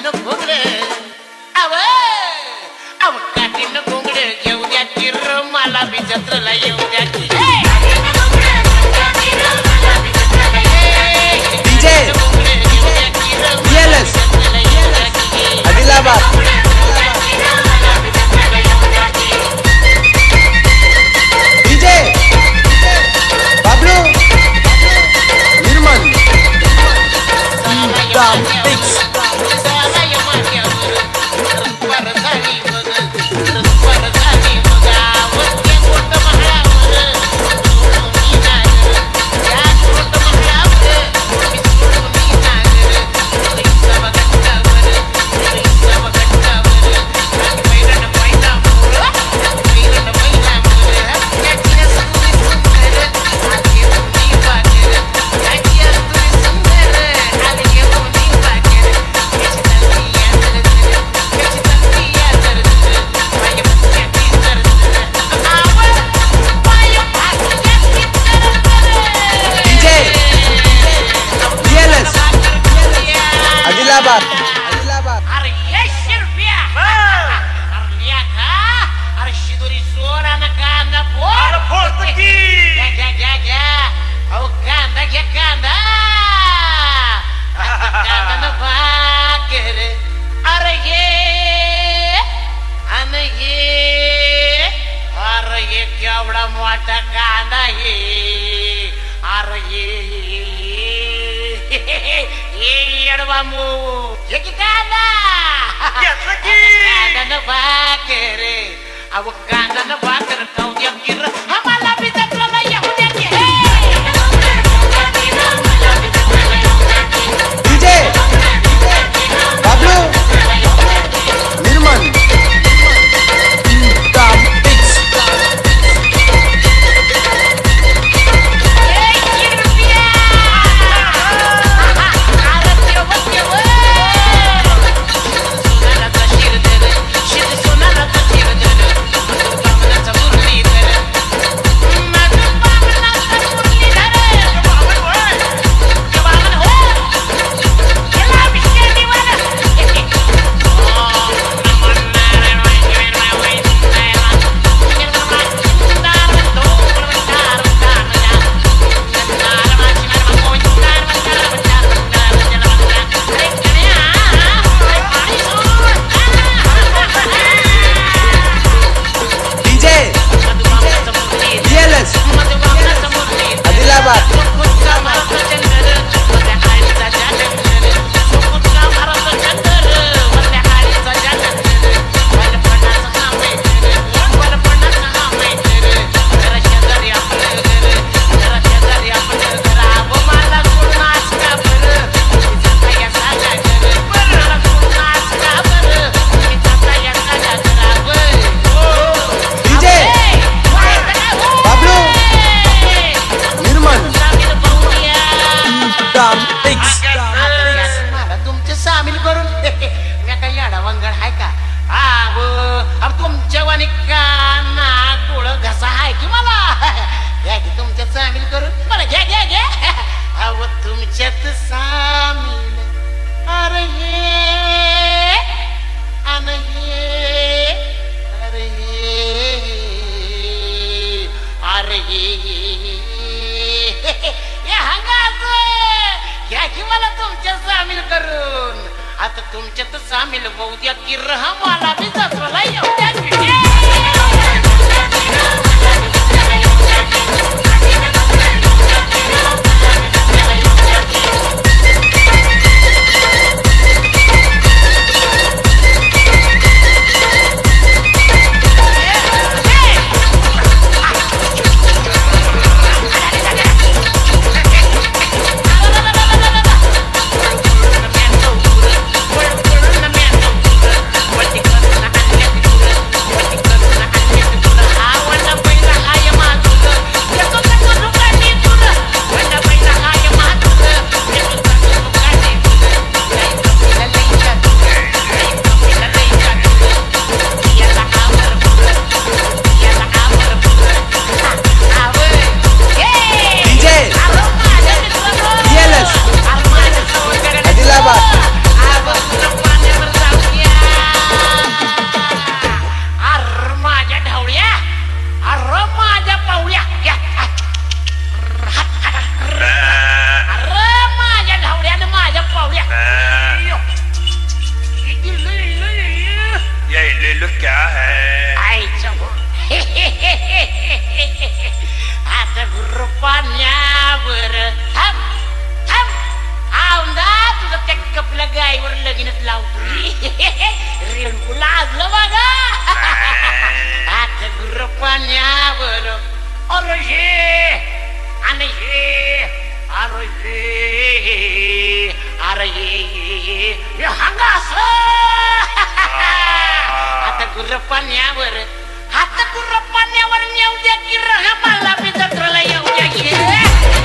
काठीनं घोंगड अव अव काठीनं घोंगड घेऊ द्या किर मला बी जत्रेला येऊ द्या की DJ DLS Adilabad DJ Bablu Nirmal fix Adilabad अरे ये शिरप्या अरे लिया का अरे शिदोरी सोरा ना कांदा फोड फोडतो की घ्या अहो कांदा घ्या कांदा कांदा ना भाकर अरे ये केवढा मोठा कांदा हे अरे ये येडवामू ये की कांदा घेतलं की कांदा न भाकर अहो कांदा न भाकर खाऊ द्या किर आम्हाला बी जत्रेला येऊ द्या की डीजे बाबलू निर्मल फिक्स मला तुमचे सामील करून मी काही याडा वंगड आहे का अब तुमच्या वाणी काना गोळ घसा आहे की मला घ्या की तुमच्यात सामील करून मला घ्या घ्या घ्या अव तुमच्यात सामील अरे अरे घ्या की मला तुमच्या सामील करून आता तुमच्यात सामील होऊ द्या की रहा मला बी जत्रेला येऊ द्या क्या है आईच्या आता गुरु पाण्यावर थांब थांब औंदा तुझं त्या कपल्या गायीवर लगीनच लावतो रेणकू लाजलं बघा आता गुरु पाण्यावर अरे हे आणि हे अरे हे अरे हे हंगास आता गुरु पाण्यावर आता गुरु पाण्यावर येऊ द्या की रहा मला बी जत्रेला येऊ द्या की